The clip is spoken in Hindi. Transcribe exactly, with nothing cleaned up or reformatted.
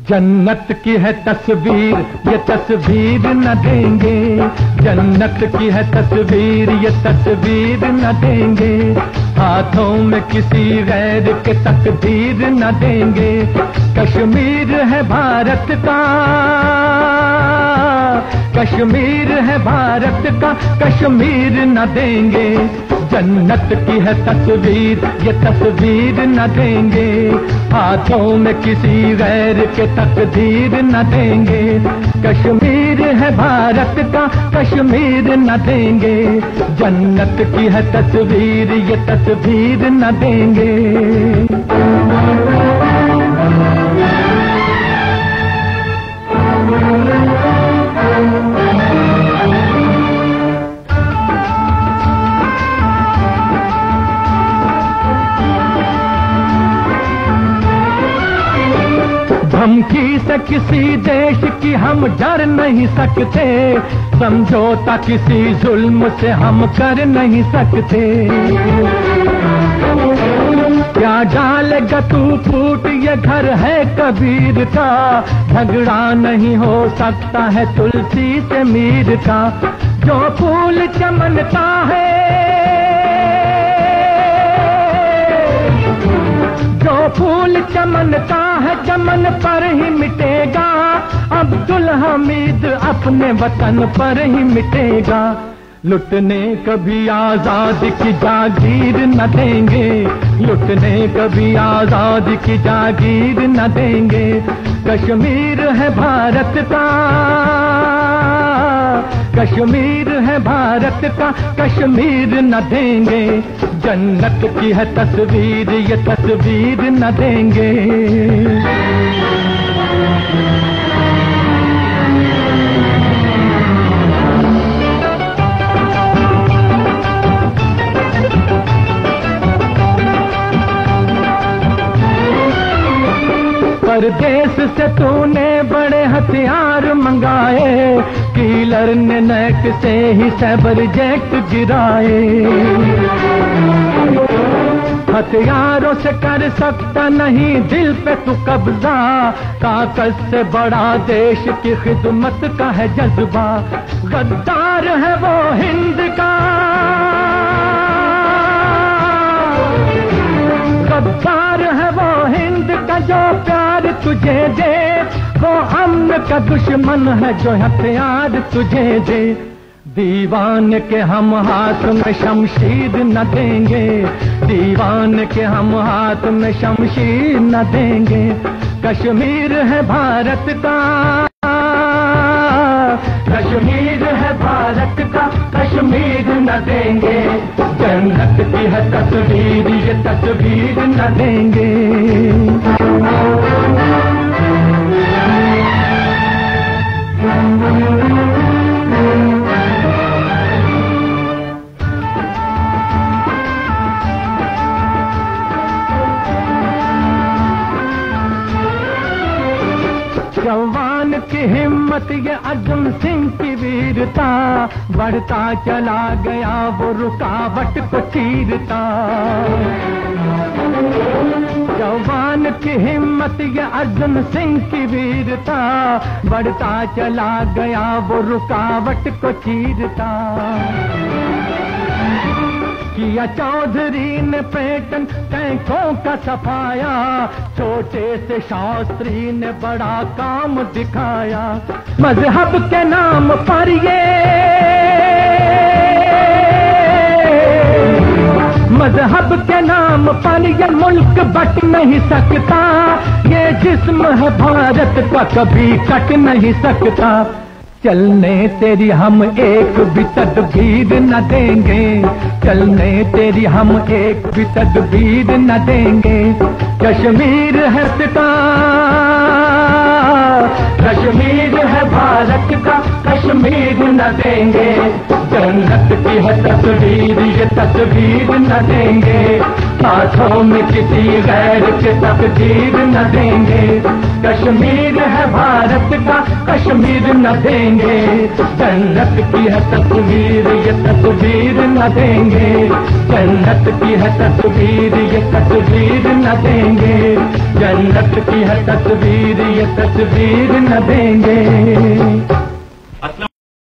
जन्नत की है तस्वीर, ये तस्वीर न देंगे। जन्नत की है तस्वीर, ये तस्वीर न देंगे। हाथों में किसी गैर के तकदीर न देंगे। कश्मीर है भारत का, कश्मीर है भारत का, कश्मीर न देंगे। जन्नत की है तस्वीर, ये तस्वीर न देंगे। हाथों में किसी गैर के तकदीर न देंगे। कश्मीर है भारत का, कश्मीर न देंगे। जन्नत की है तस्वीर, ये तस्वीर न देंगे। धमकी से किसी देश की हम डर नहीं सकते। समझौता किसी जुल्म से हम कर नहीं सकते। क्या डालेगा तू फूट, ये घर है कबीर का। झगड़ा नहीं हो सकता है तुलसी से मीर का। जो फूल चमनता है, जो फूल चमनता है चमन पर ही मिटेगा। अब्दुल हमीद अपने वतन पर ही मिटेगा। लुटने कभी आजादी की जागीर न देंगे। लुटने कभी आजादी की जागीर न देंगे। कश्मीर है भारत का, कश्मीर है भारत का, कश्मीर न देंगे। जन्नत की है तस्वीर, ये तस्वीर न देंगे। परदेश से तूने बड़े हथियार मंगाए। कीलर ने नेक से ही सैबर जेट गिराए। हथियारों से कर सकता नहीं दिल पे तू कब्जा। ताकत से बड़ा देश की खिदमत का है जज्बा। गद्दार है वो हिंद का, गद्दार है वो हिंद का। जो प्यार तुझे दे वो अमन का दुश्मन है, जो हथियार तुझे दे। दीवान के हम हाथ में शमशीर न देंगे। दीवान के हम हाथ में शमशीर न देंगे। कश्मीर है भारत का, कश्मीर है भारत का, कश्मीर न देंगे। जन्नत की है तस्वीर, ये तस्वीर न देंगे। जवान की हिम्मत, ये अर्जुन सिंह की वीरता। बढ़ता चला गया वो रुकावट को चीरता। जवान की हिम्मत, ये अर्जुन सिंह की वीरता। बढ़ता चला गया वो रुकावट को चीरता। किया चौधरी ने पेटन टैंकों का सफाया। छोटे से शास्त्री ने बड़ा काम दिखाया। मजहब के नाम पर ये, मजहब के नाम पर ये मुल्क बट नहीं सकता। ये जिस्म है भारत का कभी कट नहीं सकता। चलने तेरी हम एक भी तदबीर न देंगे। चलने तेरी हम एक भी तदबीर न देंगे। कश्मीर है पिता, कश्मीर है भारत का, कश्मीर न देंगे। जन्नत की है तस्वीर, ये तस्वीर न देंगे। हाथों में किसी गैर के तकदीर न देंगे। कश्मीर है भारत का, कश्मीर न देंगे। जन्नत की है तस्वीर, ये तस्वीर न देंगे। जन्नत की है तस्वीर ये तस्वीर न देंगे, जन्नत की है तस्वीर ये तस्वीर न देंगे।